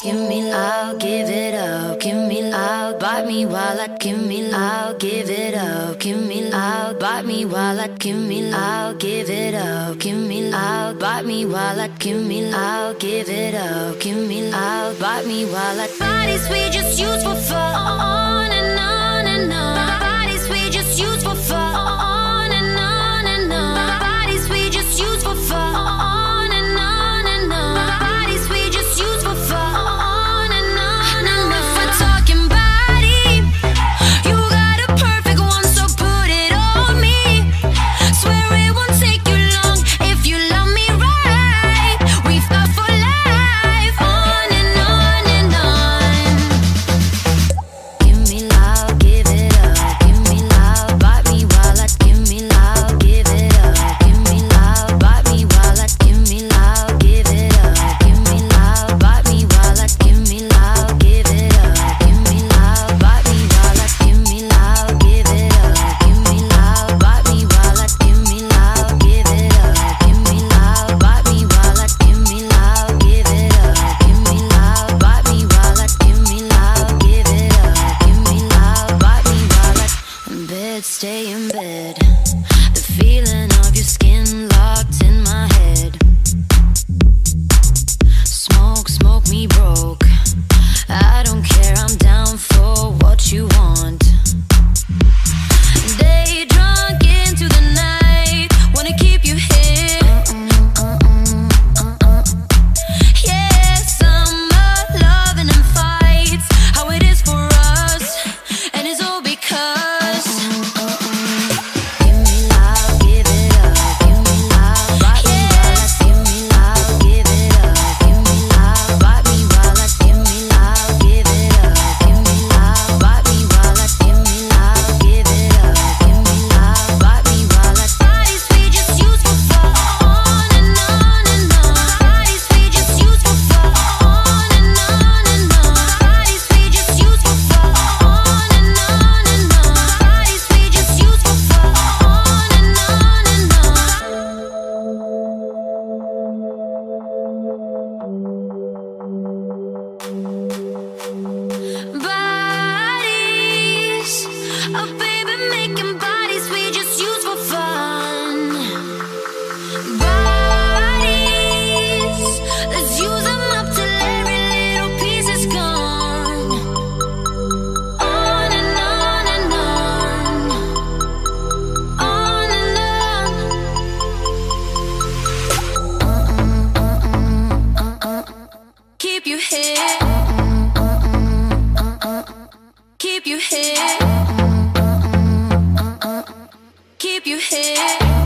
give me loud, give it up, give me loud, bite me while I give me loud, give it up, give me loud, bite me while I give me loud, give it up, give me loud, bite me while I give me loud, give it up, give me loud, bite me while I. Bodies we just use for fun, on and on and on. Bodies we just use for fun, on and on and on. Bodies we just use for fun, on and on and on. Bodies we just use for fun, on and on. Now if we're talking body, you got a perfect one, so put it on me. Swear it won't take you long if you love me right. We've got for life, on and on and on. Give me loud, give it up, give me loud, bite me while I give me loud, give it up, give me loud, bite me while I give me loud, give it up, give me loud, bite me while I give me loud, give it up, give me loud, bite me while I give me loud, give it up, give me loud, bite me while I give me loud, give it up, give me loud, bite me while I give me loud, give it up, give me loud, bite me while I give me loud, give it up, give me loud, bite me while I. In bed, stay in bed. The feeling of your skin locked in my head. Smoke, smoke me broke. I don't care, I'm down for what you want. Day drunk into the night, wanna keep you here. Yeah, summer loving and fights, how it is for us, and it's all because. Give me loud, give it up, give me loud, bite me while I give me loud, give it up, give me loud, bite me while I give me loud, give it up, give me loud, bite me while I give me loud, give it up, give me loud, bite me while I. Bodies we just use for fun, on and on and on. Bodies we just use for fun, on and on and on. Bodies we just use for fun, on and on and on. Bodies we just use for fun, on and on and on. Bodies, oh baby, making bodies we just use for fun. Bodies, let's use them up till every little piece is gone. On and on and on, on and on. Keep you here, keep you here, keep you here.